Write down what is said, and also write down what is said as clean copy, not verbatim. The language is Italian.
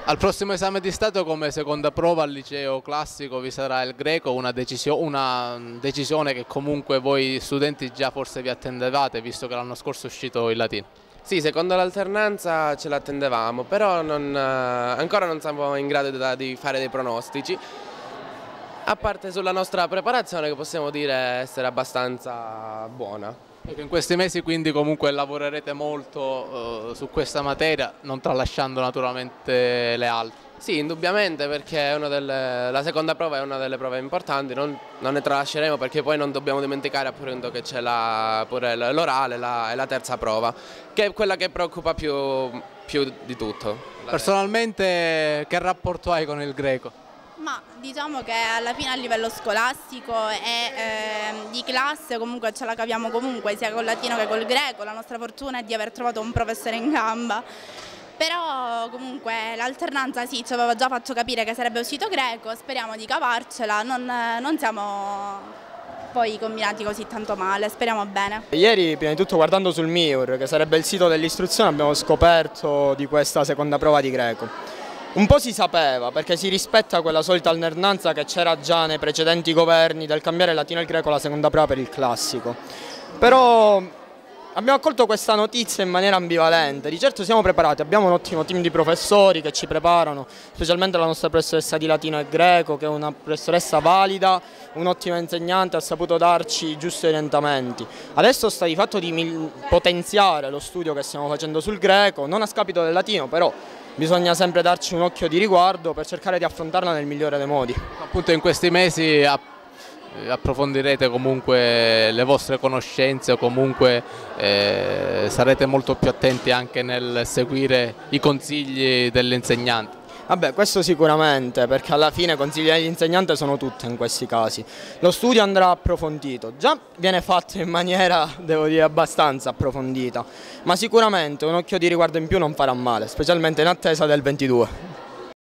Al prossimo esame di Stato come seconda prova al liceo classico vi sarà il greco, una decisione che comunque voi studenti già forse vi attendevate, visto che l'anno scorso è uscito il latino. Sì, secondo l'alternanza ce l'attendevamo, però ancora non siamo in grado di fare dei pronostici, a parte sulla nostra preparazione che possiamo dire essere abbastanza buona. In questi mesi quindi comunque lavorerete molto su questa materia, non tralasciando naturalmente le altre. Sì, indubbiamente, perché la seconda prova è una delle prove importanti, non ne tralasceremo perché poi non dobbiamo dimenticare appunto che c'è pure l'orale e la terza prova, che è quella che preoccupa più di tutto. Personalmente che rapporto hai con il greco? Ma diciamo che alla fine a livello scolastico e di classe comunque ce la caviamo comunque, sia col latino che col greco. La nostra fortuna è di aver trovato un professore in gamba. Però comunque l'alternanza sì, ci aveva già fatto capire che sarebbe uscito greco, speriamo di cavarcela, non siamo poi combinati così tanto male, speriamo bene. Ieri prima di tutto guardando sul MIUR, che sarebbe il sito dell'istruzione, abbiamo scoperto di questa seconda prova di greco. Un po' si sapeva, perché si rispetta quella solita alternanza che c'era già nei precedenti governi del cambiare il latino e il greco la seconda prova per il classico. Però abbiamo accolto questa notizia in maniera ambivalente. Di certo siamo preparati, abbiamo un ottimo team di professori che ci preparano, specialmente la nostra professoressa di latino e greco, che è una professoressa valida, un'ottima insegnante, ha saputo darci i giusti orientamenti. Adesso sta di fatto di potenziare lo studio che stiamo facendo sul greco, non a scapito del latino, però bisogna sempre darci un occhio di riguardo per cercare di affrontarla nel migliore dei modi. Appunto in questi mesi approfondirete comunque le vostre conoscenze o comunque sarete molto più attenti anche nel seguire i consigli dell'insegnante. Vabbè, questo sicuramente, perché alla fine i consigli dell'insegnante sono tutti in questi casi. Lo studio andrà approfondito, già viene fatto in maniera, devo dire, abbastanza approfondita, ma sicuramente un occhio di riguardo in più non farà male, specialmente in attesa del 22.